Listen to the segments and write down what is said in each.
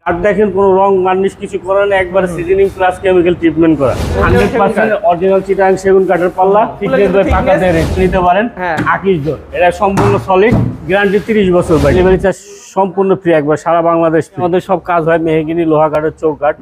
আর দেখেন কোনো রং মার্নিশ কিছু করে না, একবার সিজনিং প্লাস কেমিক্যাল ট্রিটমেন্ট করা 100% অরিজিনাল চিটাগাং সেগুন কাঠের পাল্লা, থিকনেস বাই পাকা দিয়ে নিতে পারেন 21 জন। এটা সম্পূর্ণ সলিড, গ্যারান্টি 30 বছর ভাই। ডেলিভারি চার্জ সম্পূর্ণ ফ্রি, একবার সারা বাংলাদেশ। আমাদের সব কাজ হয় মেহগিনি, লোহা কাঠের চৌকাঠ।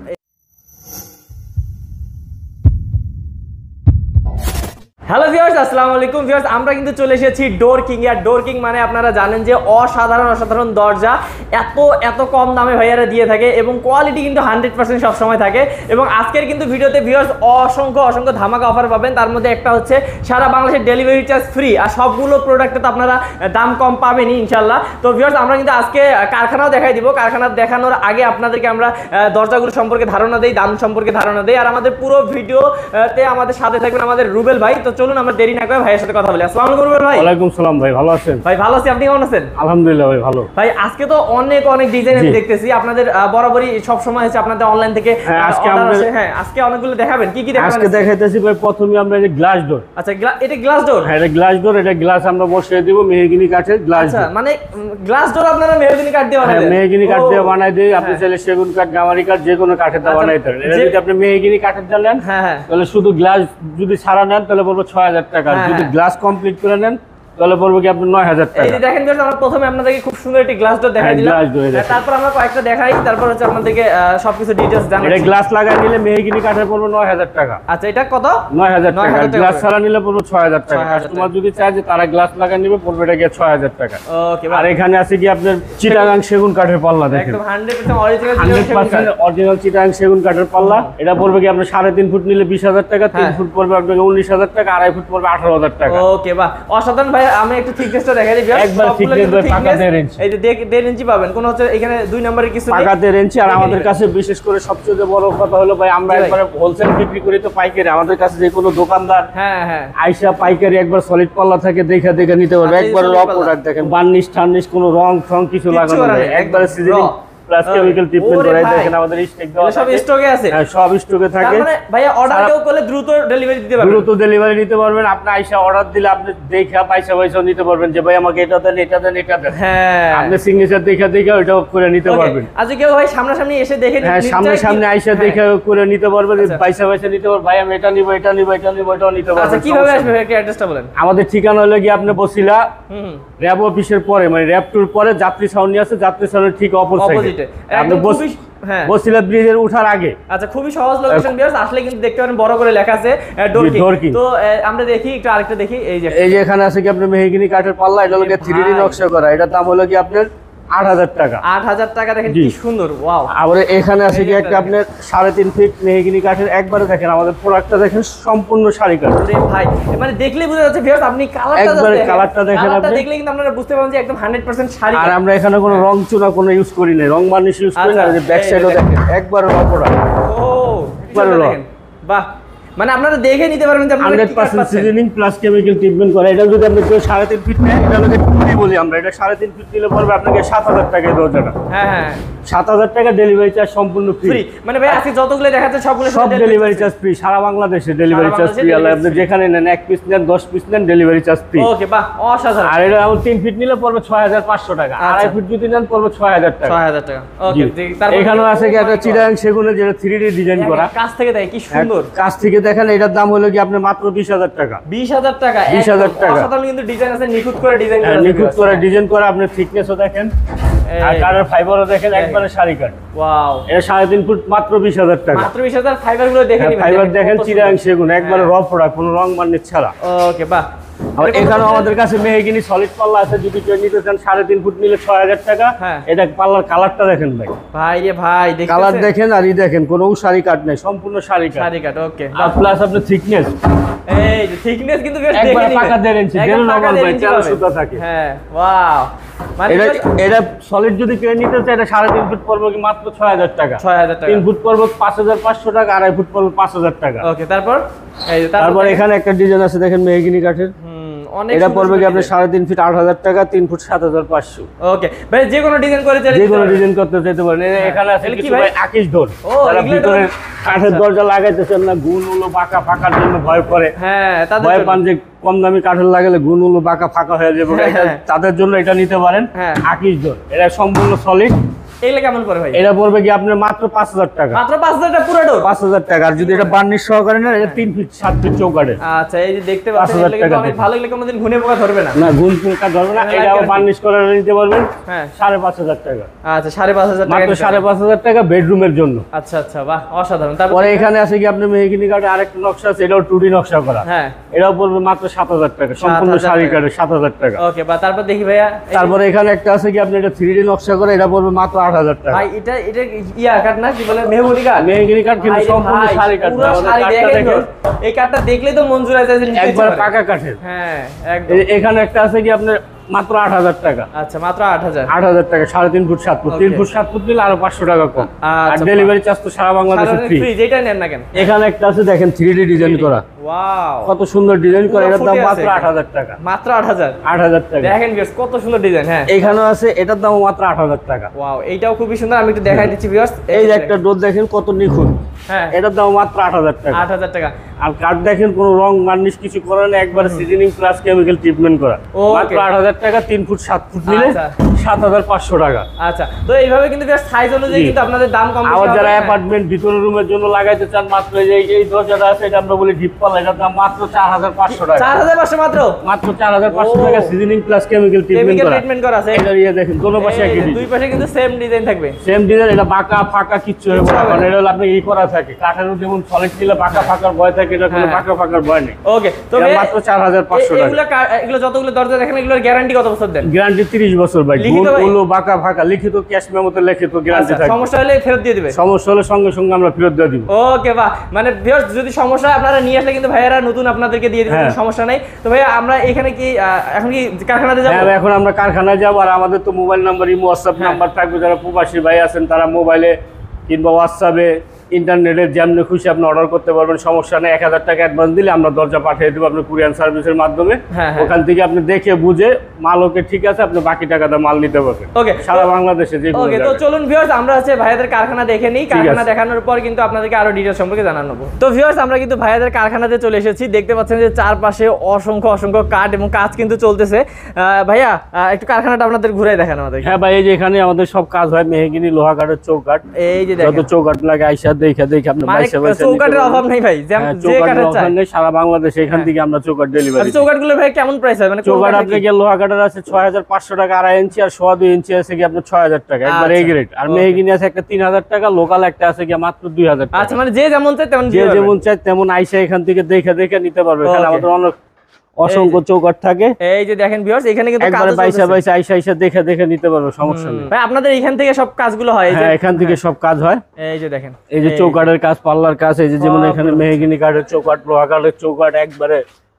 হ্যালো ভিউয়ার্স, আসসালামু আলাইকুম ভিউয়ার্স। আমরা কিন্তু চলে এসেছি ডোর কিং এর। ডোর কিং মানে আপনারা জানেন যে অসাধারণ দরজা এত কম দামে ভাইয়ারা দিয়ে থাকে এবং কোয়ালিটি কিন্তু 100% সব সময় থাকে। এবং আজকের কিন্তু ভিডিওতে ভিউয়ার্স অসংখ্য ধামাকা অফার পাবেন। তার মধ্যে একটা হচ্ছে সারা বাংলাদেশের ডেলিভারি চার্জ ফ্রি, আর সবগুলো প্রোডাক্টে তো আপনারা দাম কম পাবেনই ইনশাল্লাহ। তো ভিউয়ার্স আমরা কিন্তু আজকে কারখানাও দেখাই দিব। কারখানা দেখানোর আগে আপনাদেরকে আমরা দরজাগুলো সম্পর্কে ধারণা দেই, দাম সম্পর্কে ধারণা দেই। আর আমাদের পুরো ভিডিওতে আমাদের সাথে থাকবেন আমাদের রুবেল ভাই। তো চলুন আমরা দেরি না করে ভাইয়ের সাথে কথা বলি। আসসালামু আলাইকুম রুবেল ভাই। ওয়ালাইকুম সালাম ভাই, ভালো আছেন? ভাই ভালো আছি, আপনি কেমন আছেন? আলহামদুলিল্লাহ ভাই ভালো। ভাই আজকে তো অনেক ডিজাইন আমি দেখতেছি আপনাদের, বরাবরই সব সময় হচ্ছে আপনাদের অনলাইন থেকে আজকে অনেকগুলো দেখাবেন। কি দেখাবেন আজকে? দেখাইতেছি ভাই প্রথমে আমরা এই গ্লাস ডোর। আচ্ছা, এটা গ্লাস ডোর? হ্যাঁ, এটা গ্লাস ডোর। এটা গ্লাস আমরা বসিয়ে দিব মেহগিনি কাঠের গ্লাস। আচ্ছা, মানে গ্লাস ডোর আপনারা মেহগিনি কাঠ দিয়ে বানাই দেন? মেহগিনি কাঠ দিয়ে বানাই দেই। আপনি চাইলে সেগুন কাঠ, গামারি কাঠ, যে কোনো কাঠের দিয়ে বানাইতে পারেন। এটা যদি আপনি মেহগিনি কাঠের দিয়ে নেন তাহলে শুধু গ্লাস যদি ছাড়া নেন তাহলে পড়বে 6000 টাকা। যদি গ্লাস কমপ্লিট করে নেন তাহলে পড়বে কি আপনি 9000 টাকা। এই যে দেখেন ভিউয়ার্স, আমরা প্রথমে আপনাদেরকে খুব সুন্দর একটি গ্লাস ডোর দেখাই দিলাম। তারপর আমরা কয়েকটা দেখাই, তারপর হচ্ছে আপনাদেরকে সবকিছু ডিটেইলস জানাই। এটা গ্লাস লাগাই নিলে মেহগিনি কাঠের পড়বে 9000 টাকা। আচ্ছা, এটা কত? 9000 টাকা। গ্লাস ছাড়া নিলে পড়বে 6000 টাকা। কাস্টমার যদি চায় যে তারা গ্লাস লাগাই নেবে পড়বে এটা কি 6000 টাকা। ওকে। আর এখানে আছে কি আপনার চিটাগাং সেগুন কাঠের পাল্লা। দেখেন একদম 100% 100% অরিজিনাল চিটাগাং সেগুন কাঠের পাল্লা। এটা পড়বে কি আপনার 3.5 ফুট নিলে 20000 টাকা, 3 ফুট পড়বে আপনাকে 19000 টাকা, 2.5 ফুট পড়বে 18000 টাকা। ওকে বাহ, অসাধারণ ভাই। আমি একটু থিকনেসটা দেখাই দিই। একবার থিকনেস বাই পাকা 1.5 ইঞ্চি। এই যে 1.5 ইঞ্চি পাবেন, কোন হচ্ছে এখানে 2 নম্বরের কিছু নেই, পাকা 1.5 ইঞ্চি। আর আমাদের কাছে বিশেষ করে সবচেয়ে বড় কথা হলো ভাই, আমরা একবারে হোলসেল বিক্রি করি তো পাইকারি। আমাদের কাছে যে কোনো দোকানদার আইসা পাইকারি একবার সলিড পাল্লা থাকে দেখে নিতে পারবে। একবার র প্রোডাক্ট দেখেন, বার্নিশ টার্নিশ কোনো রং কিছু লাগানো নেই, একবারে সিজনিং প্লাস কেমিক্যাল ট্রিটমেন্ট করে। দেখেন আমাদের স্টক দেওয়া সব স্টকে আছে। হ্যাঁ, সব স্টকে থাকে। মানে ভাইয়া অর্ডার কেউ করলে দ্রুত ডেলিভারি দিতে পারবেন? দ্রুত ডেলিভারি নিতে পারবেন। আপনি আইসা অর্ডার দিলে আপনি দেখে পয়সা নিতে পারবেন যে ভাই আমাকে এটা দেন। হ্যাঁ, আপনি সিগনেচার দেখে ওইটাও করে নিতে পারবেন। আচ্ছা, কেউ ভাই সামনাসামনি এসে দেখে হ্যাঁ, সামনে আইসা দেখে করে নিতে পারবেন। পয়সা নিতে পারবেন। ভাই আমি এটা নিব এটাও নিতে পারবেন। আচ্ছা, কিভাবে আসবে ভাই, একটু অ্যাড্রেসটা বলেন। আমাদের ঠিকানা হলো কি আপনি বসিলা র‍্যাব অফিসের পরে, মানে র‍্যাব টুর পরে যাত্রী ছাউনি আছে, যাত্রী ছাউনির ঠিক অপোজিটে আপনি বসিলা ব্রিজের উঠার আগে। আচ্ছা, খুবই সহজ লোকেশন ভিউয়ার্স, আসলে কিন্তু দেখতে পারেন বড় করে লেখা আছে ডোর কিং। তো আমরা দেখি একটু, আরেকটা দেখি। এই যে এখানে আছে কি আপনার মেহগিনি কাঠের পাল্লা। এটা হলো 3D নকশা করা। এটা দাম হলো কি আপনার 8000 টাকা। 8000 টাকা। দেখেন কি সুন্দর, ওয়াও। আবার এখানে আছে কি একটা আপনার 3.5 ফিট মেহগিনি কাঠের। একবারে দেখেন আমাদের প্রোডাক্টটা দেখেন, সম্পূর্ণ শাড়ি কাঠ। আরে ভাই, মানে দেখলেই বোঝা যাচ্ছে ভিউয়ার্স, আপনি কালারটা দেখেন, আপনি দেখলে কিন্তু আপনারা বুঝতে পারবেন যে একদম 100% শাড়ি। আর আমরা এখানে কোনো রং চুনা কোনো ইউজ করি না, রং বার্নিশ ইউজ করি না। এই যে ব্যাক সাইডও দেখেন, একবারে র প্রোডাক্ট। ও দেখেন, বাহ, মানে আপনারা দেখে নিতে পারবেন যে আপনারা 100% সিজনিং প্লাস কেমিক্যাল ট্রিটমেন্ট করা। এটা যদি আপনি 3.5 ফিট নেন, এটা হলো টুলি বলি আমরা। এটা 3.5 ফিট দিলে পড়বে আপনাকে 7000 টাকা দরজাটা। হ্যাঁ, 7000 টাকা। ডেলিভারি চার্জ সম্পূর্ণ ফ্রি। মানে ভাই আজকে যতগুলো দেখাচ্ছে সবগুলো সব ডেলিভারি চার্জ ফ্রি, সারা বাংলাদেশে ডেলিভারি চার্জ ফ্রি। আপনি যেখানে নেন, 1 পিস নেন, 10 পিস নেন, ডেলিভারি চার্জ ফ্রি। ওকে বাহ, অসাধারণ। আর এটা 3 ফিট নিলে পড়বে 6500 টাকা। 2.5 ফিট যদি নেন পড়বে 6000 টাকা। 6000 টাকা। ওকে, তারপর এখানেও আছে কি একটা চিটাগাং সেগুনের যেটা 3D ডিজাইন করা। কাছ থেকে দেখেন কি সুন্দর। কাছ থেকে দেখেন, এটার দাম হলো কি আপনি মাত্র 20000 টাকা। 20000 টাকা। 20000 টাকা। অসাধারণ কিন্তু ডিজাইন আছে, নিখুঁত করে ডিজাইন করা। নিখুঁত করে ডিজাইন করা। আপনি থিকনেসও দেখেন আর কালার ফাইবারও দেখেন, একবারে শাড়ি কাট। ওয়াও, এটা 3.5 ফুট মাত্র 20000 টাকা। মাত্র 20000। ফাইবারগুলো দেখে নিবেন। ফাইবার দেখেন চিটাগাং সেগুন, একবারে র প্রোডাক্ট, কোনো রং বার্নিশ ছাড়া। ওকে বাহ। আর এখানেও আমাদের কাছে মেহগিনি সলিড পাল্লা আছে। যদি কেউ নিতে চান 3.5 ফুট নিলে 6000 টাকা। এটা পাল্লার কালারটা দেখেন ভাই। ভাই রে ভাই, দেখেন কালার দেখেন। আর দেখেন কোনো শাড়ি কাট নাই, সম্পূর্ণ শাড়ি কাট। ওকে। আর প্লাস আপনার থিকনেস, এই যে থিকনেস কিন্তু বেশ দেখে একবার নিবেন। পাকা 1.5 ইঞ্চি, দেড় নরমাল ভাই, 4 সুতা থাকে। হ্যাঁ, ওয়াও। মানে এটা সলিড যদি কেউ নিতে চায়, এটা 3.5 ফুট পড়বে কি মাত্র 6000 টাকা। 6000 টাকা। 3 ফুট পড়বে 5500 টাকা, 2.5 ফুট পড়বে 5000 টাকা। ওকে, তারপর এই যে তারপর এখানে একটা ডিজাইন আছে দেখেন মেহগিনি কাঠের। এটা পড়বে কি আপনার 3.5 ফিট 8000 টাকা, 3 ফুট 7500। ওকে ভাই, যে কোনো ডিজাইন করে চাইলে যে কোনো ডিজাইন করতে চাইতে পারেন। এখানে আছে কি ভাই আকিশ ডোর। যারা ভিতরে কাঠের দরজা লাগাইতেছেন না, গুণগুলো বাঁকা ফাঁকার জন্য ভয় করে। হ্যাঁ, ভয় পান যে কম দামি কাঠের লাগালে গুণগুলো বাঁকা ফাঁকা হয়ে যাবে, তাদের জন্য এটা নিতে পারেন। আকিশ ডোর। এটা সম্পূর্ণ সলিড, এগুলো কেমন পড়ে ভাই? এটা পড়বে কি আপনার মাত্র 5000 টাকা। মাত্র 5000 টাকা পুরো ডোর? 5000 টাকা। আর যদি এটা বার্নিশ সহকারে না, এটা 3 ফিট 7 ফিট চৌকাঠের। আচ্ছা, এই যে দেখতে পাচ্ছেন এগুলো কিন্তু অনেক ভালো, এগুলো কোনোদিন ঘুনে পোকা ধরবে না। না, ঘুন পোকা ধরবে না। এটাও বার্নিশ করে নিতে পারবেন। হ্যাঁ, 5500 টাকা। আচ্ছা, 5500 টাকা। মাত্র 5500 টাকা বেডরুমের জন্য। আচ্ছা আচ্ছা, বাহ, অসাধারণ। তারপরে এখানে আছে কি আপনার মেহগিনি কাঠের আরেকটা নকশা আছে, এটাও 2D নকশা করা। হ্যাঁ, এটাও পড়বে মাত্র 7000 টাকা, সম্পূর্ণ শাড়ি কাঠের 7000 টাকা। ওকে, বা তারপর দেখি ভাইয়া। তারপরে এখানে একটা আছে কি আপনি এটা 3D নকশা করে, এটা পড়বে মাত্র 8000 টাকা। ভাই এটা ইয়া কাঠ না, কি বলে, মেহগনি কাঠ? মেহগনি কাঠ, কিন্তু সম্পূর্ণ শাড়ি কাঠ। এই কাঠটা দেখলেই তো মঞ্জুর আছে, একবার পাকা কাঠের। হ্যাঁ, একদম। এখানে একটা আছে কি আপনার মাত্র 8000 টাকা। আচ্ছা, মাত্র 8000। 8000 টাকা, 3.5 ফুট 7 ফুট। 3 ফুট 7 ফুট নিলে আরো 500 টাকা কম। আর ডেলিভারি চার্জ তো সারা বাংলাদেশে ফ্রি, যেটা নেন না কেন। এখানে একটা আছে দেখেন 3D ডিজাইন করা। ওয়াও, কত সুন্দর ডিজাইন করা। এটার দাম মাত্র 8000 টাকা। মাত্র 8000। 8000 টাকা। দেখেন ভিউয়ার্স, কত সুন্দর ডিজাইন। হ্যাঁ, এখানেও আছে, এটার দাম মাত্র 8000 টাকা। ওয়াও, এইটাও খুবই সুন্দর। আমি একটু দেখাই দিচ্ছি ভিউয়ার্স। এই যে একটা ডোর দেখেন কত নিখুঁত। হ্যাঁ, এটার দাম মাত্র 8000 টাকা। 8000 টাকা। আর কাঠ দেখেন কোনো রং বার্নিশ কিছু করা না, একবার সিজনিং প্লাস কেমিক্যাল ট্রিটমেন্ট করা। মাত্র 8000 টাকা। 3 ফুট 7 ফুট নিলে 7500 টাকা। আচ্ছা, তো এইভাবে কিন্তু সাইজ অনুযায়ী কিন্তু আপনাদের দাম কম। আবার যারা অ্যাপার্টমেন্ট ভিতরের রুমের জন্য লাগাইতে চান, মাত্র এই দরজাটা আছে, এটা আমরা বলি ডিপ পাল্লা, এটার দাম মাত্র 4500 টাকা। 4500 মাত্র? মাত্র 4500 টাকা, সিজনিং প্লাস কেমিক্যাল ট্রিটমেন্ট করা আছে। এটা ইয়ে দেখেন দোনো পাশে একই ডিজাইন, দুই পাশে কিন্তু সেম ডিজাইন থাকবে। Same design. এটা বাঁকা ফাঁকা কিচ্ছু হবে না, কারণ এটা হলো আপনি ই করা থাকে কাঠের, যেমন সলিড ছিল বাঁকা ফাঁকার ভয় থাকে, এটা কোনো বাঁকা ফাঁকার ভয় নেই। ওকে, তো মাত্র 4500 টাকা। এগুলো যতগুলো দরজা দেখেন, এগুলোর গ্যারান্টি কত বছর দেন? গ্যারান্টি 30 বছর ভাই। গুলো বাঁকা ফাঁকা লিখিত ক্যাশ মেমোতে লিখিত গ্যারান্টি থাকে। সমস্যা হলে ফেরত দিয়ে দিবে? সমস্যা হলে সঙ্গে সঙ্গে আমরা ফেরত দিয়ে দিব। ওকে, বাহ, মানে ভিউয়ার্স যদি সমস্যা হয় আপনারা নিয়ে আসলে কিন্তু ভাইয়ারা নতুন আপনাদেরকে দিয়ে দিবেন, সমস্যা নাই। তো ভাইয়া আমরা এখানে কি এখন কি কারখানাতে যাব? হ্যাঁ, এখন আমরা কারখানায় যাব। আর আমাদের তো mobile number, imo, WhatsApp number থাকবে। যারা প্রবাসী ভাই আছেন তারা মোবাইলে কিংবা হোয়াটসঅ্যাপে ইন্টারনেটে যেমনি খুশি আপনি অর্ডার করতে পারবেন, সমস্যা নেই। 1000 টাকা অ্যাডভান্স দিলে আমরা দরজা পাঠিয়ে দেবো আপনার কুরিয়ার সার্ভিসের মাধ্যমে। ওখান থেকে আপনি দেখে বুঝে মাল ওকে ঠিক আছে, আপনি বাকি টাকাটা মাল নিতে পারবেন। ওকে, সারা বাংলাদেশে যে কোনো জায়গায়। ওকে, তো চলুন ভিউয়ার্স, আমরা হচ্ছে ভাইয়াদের কারখানা দেখে নিই। কারখানা দেখানোর পর কিন্তু আপনাদেরকে আরো ডিটেইলস সম্পর্কে জানানো হবে। তো ভিউয়ার্স, আমরা কিন্তু ভাইয়াদের কারখানাতে চলে এসেছি। দেখতে পাচ্ছেন যে চারপাশে অসংখ্য অসংখ্য কাঠ এবং কাজ কিন্তু চলতেছে। ভাইয়া একটু কারখানাটা আপনাদের ঘুরে দেখান আমাদের। হ্যাঁ ভাই, এই যে এখানে আমাদের সব কাজ হয়, মেহগিনি, লোহা কাঠের চৌকাঠ। এই যে যত চৌকাঠ লাগে আইসা দেখে আপনি চৌকাঠের অভাব নেই ভাই, যে কাঠের চাই সারা বাংলাদেশে এখান থেকে আমরা চৌকাঠ ডেলিভারি। চৌকাঠগুলো ভাই কেমন প্রাইস হয়? মানে চৌকাঠ আপনাকে লোহা কাঠের আছে 6500 টাকা, 2.5 ইঞ্চি, আর 2.5 ইঞ্চি আছে কি আপনার 6000 টাকা, একবার এই গ্রেড। আর মেহগিনি আছে একটা 3000 টাকা, লোকাল একটা আছে কি মাত্র 2000 টাকা। আচ্ছা, মানে যে যেমন চাই তেমন, যে যেমন চাই তেমন আইসা এখান থেকে দেখে নিতে পারবে। এখানে আমাদের অনেক অসংখ্য চৌকাঠ থাকে। এই যে দেখেন ভিউয়ার্স, এখানে কিন্তু একবারে বাইসা আইসা দেখে নিতে পারবে, সমস্যা নেই ভাই। আপনাদের এখান থেকে সব কাজগুলো হয়? হ্যাঁ, এখান থেকে সব কাজ হয়। এই যে দেখেন, এই যে চৌকাঠের কাজ, পাল্লার কাজ, এই যে যেমন এখানে মেহগিনি কাঠের চৌকাঠ, লোহা কাঠের চৌকাঠ, একবারে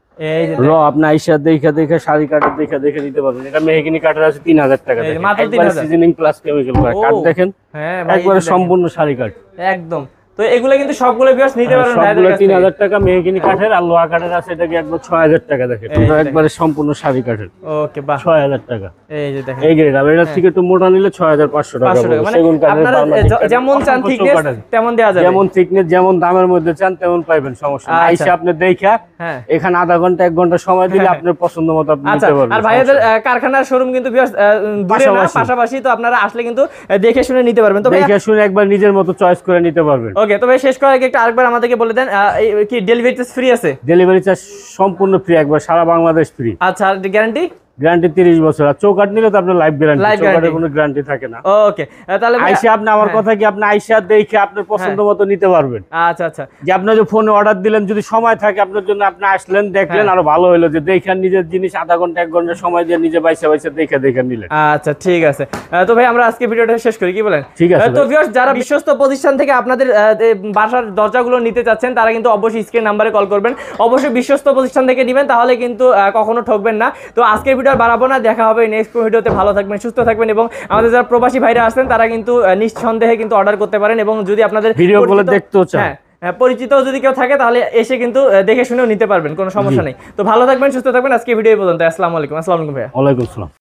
আপনি আইসা দেখে শাড়ি কাঠের দেখে নিতে পারবেন। এটা মেহগিনি কাঠের আছে 3000 টাকা, একবার সিজনিং প্লাস কেমিক্যাল করা কাঠ দেখেন, একবারে সম্পূর্ণ শাড়ি কাঠ একদম। তো এগুলো কিন্তু সবগুলো ভিউয়ার্স নিতে পারবেন সবগুলো 3000 টাকা মেহগিনি কাঠের। আর লোহা কাঠের আছে এটা কি একবার 6000 টাকা দেখেন, একবারে সম্পূর্ণ শাড়ি কাঠের। ওকে, বাহ, 6000 টাকা। এই যে দেখেন, এই গ্রেড। আর এটা থেকে একটু মোটা নিলে 6500 টাকা। মানে আপনারা যেমন চান থিকনেস তেমন দেওয়া যাবে, যেমন থিকনেস যেমন দামের মধ্যে চান তেমন পাবেন, সমস্যা নাই। আইসা আপনি দেখা এখানে আধা ঘন্টা 1 ঘন্টা সময় দিলে আপনার পছন্দ মতো আপনি নিতে পারবেন। আর ভাইয়াদের কারখানার শোরুম কিন্তু ভিউয়ার্স দূরে না, পাশাপাশি। তো আপনারা আসলে কিন্তু দেখে শুনে নিতে পারবেন। তো দেখে শুনে একবার নিজের মতো চয়েস করে নিতে পারবেন। ওকে, তো ভাই শেষ করার আগে একটু আরেকবার আমাদেরকে বলে দেন, কি ডেলিভারি চার্জ ফ্রি আছে? ডেলিভারি চার্জ সম্পূর্ণ ফ্রি, একবার সারা বাংলাদেশ ফ্রি। আচ্ছা, আর গ্যারান্টি? গ্যারান্টি 30 বছর। আর চৌকাঠ নিলে তো আপনার লাইফ গ্যারান্টি, চৌকাঠের কোনো গ্যারান্টি থাকে না। ওকে, তাহলে আইসা আপনি আমার কথা কি আপনি আইসা দেখে আপনার পছন্দ মতো নিতে পারবেন। আচ্ছা আচ্ছা, যে আপনি যে ফোনে অর্ডার দিলেন, যদি সময় থাকে আপনার জন্য, আপনি আসলেন দেখলেন আরো ভালো হলো, যে দেখে নিজের জিনিস আধা ঘন্টা 1 ঘন্টা সময় দিয়ে নিজে বাইসা দেখে নিলেন। আচ্ছা, ঠিক আছে। তো ভাই আমরা আজকে ভিডিওটা শেষ করি, কি বলেন? ঠিক আছে। তো ভিউয়ার্স, যারা বিশ্বস্ত প্রতিষ্ঠান থেকে আপনাদের বাসার দরজাগুলো নিতে চাচ্ছেন তারা কিন্তু অবশ্যই স্ক্রিন নাম্বারে কল করবেন। অবশ্যই বিশ্বস্ত প্রতিষ্ঠান থেকে নেবেন, তাহলে কিন্তু কখনো ঠকবেন না। তো আজকের ভিডিও বাড়াবো না, দেখা হবে নেক্সট ভিডিওতে। ভালো থাকবেন, সুস্থ থাকবেন, এবং আমাদের যারা প্রবাসী ভাইরা আছেন তারা কিন্তু নিঃসন্দেহে কিন্তু অর্ডার করতে পারেন। এবং যদি আপনাদের ভিডিওগুলো দেখতেও চান, পরিচিত যদি কেউ থাকে তাহলে এসে কিন্তু দেখে শুনেও নিতে পারবেন, কোনো সমস্যা নেই। তো ভালো থাকবেন, সুস্থ থাকবেন। আজকে ভিডিও পর্যন্ত। আসসালামু আলাইকুম। আসসালামু আলাইকুম ভাইয়া। ওয়ালাইকুম আসসালাম।